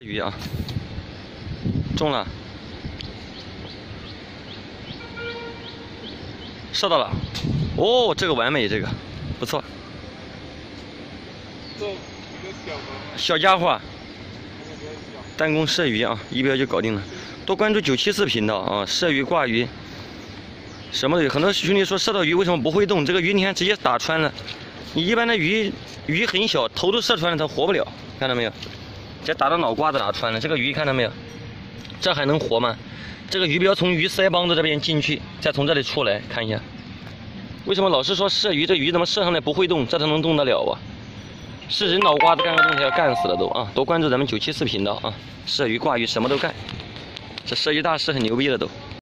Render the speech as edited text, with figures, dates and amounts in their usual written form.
鱼啊，中了，射到了，哦，这个完美，这个不错。 这比较小吗？ 小家伙，弹弓射鱼啊，一标就搞定了。多关注974频道啊，射鱼、挂鱼，什么都有。很多兄弟说射到鱼为什么不会动？这个鱼你看直接打穿了。你一般的鱼很小，头都射穿了，它活不了，看到没有？直接打到脑瓜子打穿了。这个鱼看到没有？这还能活吗？这个鱼标从鱼腮帮子这边进去，再从这里出来，看一下。为什么老是说射鱼？这鱼怎么射上来不会动？这它能动得了啊？是人脑瓜子干个东西要干死了都啊！多关注咱们974频道啊，射鱼、挂鱼什么都干。这射鱼大师很牛逼的都。